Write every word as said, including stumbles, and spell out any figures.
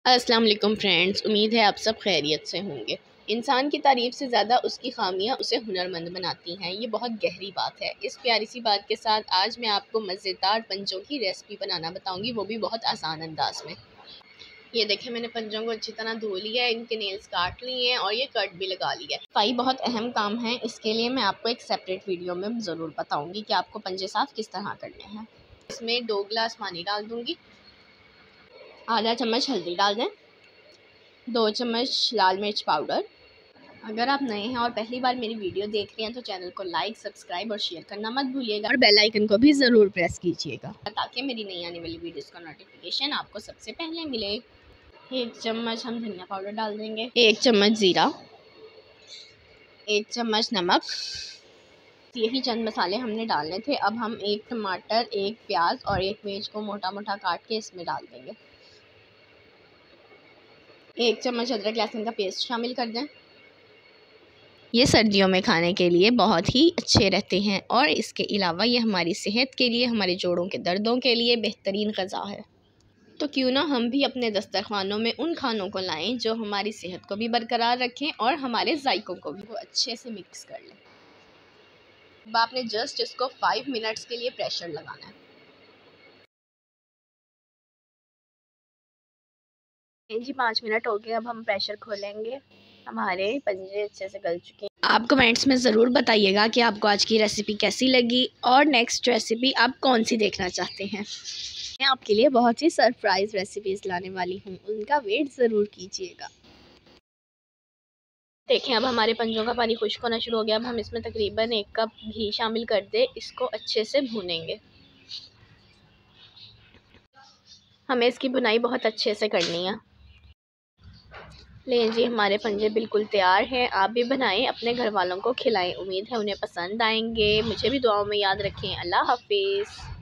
अस्सलाम वालेकुम फ्रेंड्स, उम्मीद है आप सब खैरियत से होंगे। इंसान की तारीफ़ से ज़्यादा उसकी खामियां उसे हुनरमंद बनाती हैं। ये बहुत गहरी बात है। इस प्यारी सी बात के साथ आज मैं आपको मज़ेदार पंजों की रेसिपी बनाना बताऊंगी, वो भी बहुत आसान अंदाज में। ये देखें, मैंने पंजों को अच्छी तरह धो लिया है, इनके नेल्स काट लिए हैं और ये कट भी लगा लिया है। सफाई बहुत अहम काम है, इसके लिए मैं आपको एक सेपरेट वीडियो में ज़रूर बताऊँगी कि आपको पंजे साफ़ किस तरह करने हैं। इसमें दो गिलास पानी डाल दूँगी, आधा चम्मच हल्दी डाल दें, दो चम्मच लाल मिर्च पाउडर। अगर आप नए हैं और पहली बार मेरी वीडियो देख रहे हैं तो चैनल को लाइक, सब्सक्राइब और शेयर करना मत भूलिएगा और बेल आइकन को भी ज़रूर प्रेस कीजिएगा ताकि मेरी नई आने वाली वीडियोस का नोटिफिकेशन आपको सबसे पहले मिले। एक चम्मच हम धनिया पाउडर डाल देंगे, एक चम्मच ज़ीरा, एक चम्मच नमक। यही चंद मसाले हमने डालने थे। अब हम एक टमाटर, एक प्याज और एक वेज को मोटा मोटा काट के इसमें डाल देंगे। एक चम्मच अदरक लहसुन का पेस्ट शामिल कर दें। ये सर्दियों में खाने के लिए बहुत ही अच्छे रहते हैं और इसके अलावा ये हमारी सेहत के लिए, हमारे जोड़ों के दर्दों के लिए बेहतरीन ग़िज़ा है। तो क्यों ना हम भी अपने दस्तरखानों में उन खानों को लाएं जो हमारी सेहत को भी बरकरार रखें और हमारे जायकों को भी वो अच्छे से मिक्स कर लें। अब आपने जस्ट इसको फाइव मिनट्स के लिए प्रेशर लगाना है। जी पाँच मिनट हो गए, अब हम प्रेशर खोलेंगे। हमारे पंजे अच्छे से गल चुके हैं। आप कमेंट्स में ज़रूर बताइएगा कि आपको आज की रेसिपी कैसी लगी और नेक्स्ट रेसिपी आप कौन सी देखना चाहते हैं। मैं आपके लिए बहुत ही सरप्राइज़ रेसिपीज़ लाने वाली हूँ, उनका वेट ज़रूर कीजिएगा। देखें, अब हमारे पंजों का पानी खुश्क होना शुरू हो गया। अब हम इसमें तकरीबन एक कप घी शामिल कर दें, इसको अच्छे से भूनेंगे। हमें इसकी भुनाई बहुत अच्छे से करनी है। लें जी, हमारे पंजे बिल्कुल तैयार हैं। आप भी बनाएं, अपने घर वालों को खिलाएं। उम्मीद है उन्हें पसंद आएंगे। मुझे भी दुआओं में याद रखें। अल्लाह हाफिज़।